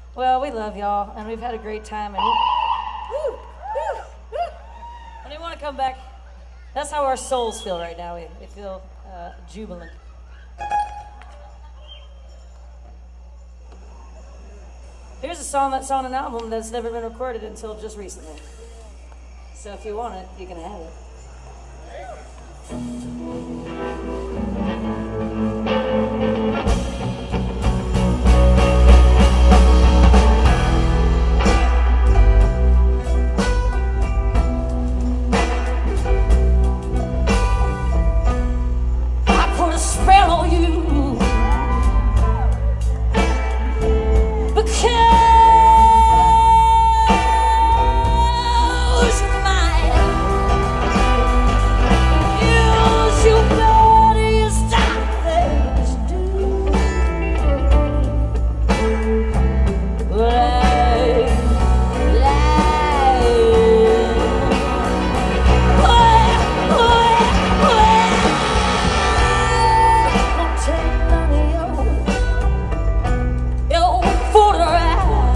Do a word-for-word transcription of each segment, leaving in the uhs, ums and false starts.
Well, we love y'all, and we've had a great time. And we, woo, woo, woo. When we want to come back, that's how our souls feel right now. We, we feel uh, jubilant. Here's a song that's on an album that's never been recorded until just recently. So if you want it, you can have it. I put a spell on you because your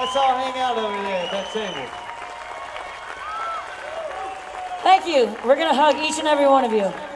Let's all hang out over there at that table. Thank you. We're going to hug each and every one of you.